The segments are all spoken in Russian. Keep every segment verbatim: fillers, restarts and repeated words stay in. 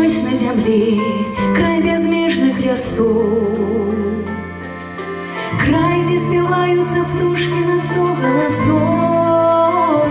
здесь на землі край безмежных рясов, край, где спеваются птушки на сто голосов,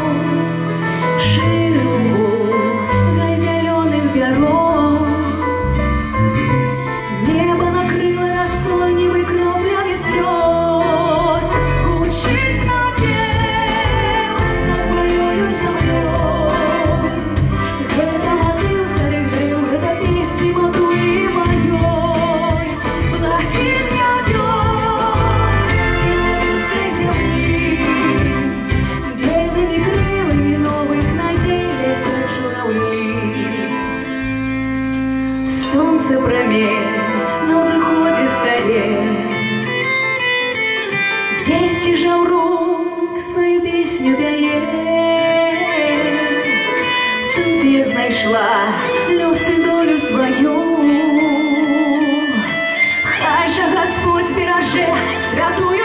ширу гай зеленых берез, небо накрыло росой, небо кроплями слез, гучит напев над моею землей. Это воды у старых древ, это песни матули моей, блакитный овес белорусской земли, белыми крылами новых надей летят журавли. Солнце промень на заходе стоит, десять жаўрук свою песню пяе. Тут я знайшла лёс і долю свою, хай же Господь береже святую